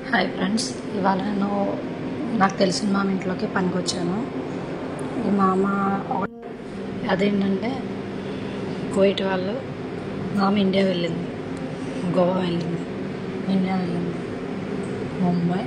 Hi friends, ఇవాళ నేను నాకు తెలిసిన మామ ఇంట్లోకి పనికి వచ్చాను. ఈ మామ అదేంటంటే కువైట్ వాళ్ళు మామ ఇండియా వెళ్ళింది, గోవా వెళ్ళింది, ఇండియా వెళ్ళింది, ముంబై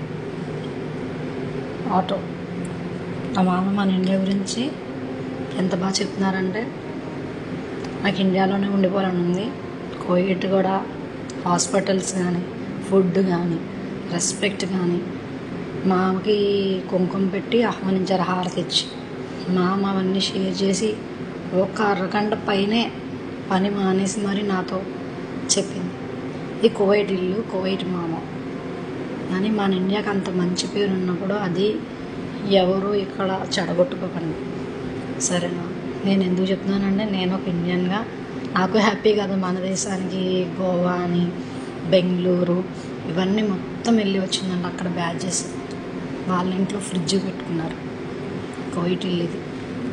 ఆటో. ఆ మామ మన ఇండియా గురించి ఎంత బాగా చెప్తున్నారంటే నాకు ఇండియాలోనే ఉండిపోవాలని ఉంది. కువైట్ కూడా హాస్పిటల్స్ కానీ, ఫుడ్ కానీ, రెస్పెక్ట్ కానీ, మామకి కుంకుమ పెట్టి ఆహ్వానించారు, హారతి ఇచ్చి. మామ అవన్నీ షేర్ చేసి ఒక అరగంట పైనే పని మానేసి మరి నాతో చెప్పింది, ఈ కువైట్ ఇల్లు, కువైట్ మామ అని. మన ఇండియాకి అంత మంచి పేరు ఉన్నప్పుడు అది ఎవరు ఇక్కడ చెడగొట్టుకోకండి, సరేనా? నేను ఎందుకు చెప్తున్నానంటే నేను ఒక ఇండియన్గా నాకు హ్యాపీ కదా మన దేశానికి గోవా అని, బెంగళూరు ఇవన్నీ మొత్తం వెళ్ళి వచ్చిందండి. అక్కడ బ్యాచెస్ వాళ్ళ ఇంట్లో ఫ్రిడ్జ్ పెట్టుకున్నారు. కువైట్ ఇల్లు ఇది.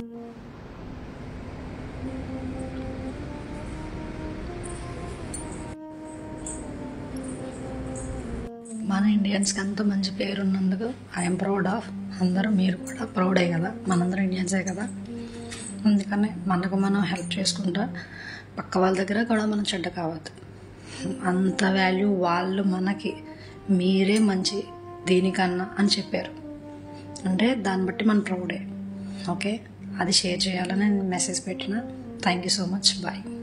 మన ఇండియన్స్కి అంత మంచి పేరు ఉన్నందుకు ఐఎమ్ ప్రౌడ్ ఆఫ్. అందరూ మీరు కూడా ప్రౌడే కదా, మనందరూ ఇండియన్సే కదా. అందుకనే మనకు మనం హెల్ప్ చేసుకుంటా పక్క వాళ్ళ దగ్గర కూడా మనం చెడ్డ కావద్దు. అంత వాల్యూ వాళ్ళు మనకి, మీరే మంచి దీనికన్నా అని చెప్పారు అంటే దాన్ని బట్టి మన ప్రౌడే. ఓకే, అది షేర్ చేయాలని నేను మెసేజ్ పెట్టిన. Thank you so much. Bye.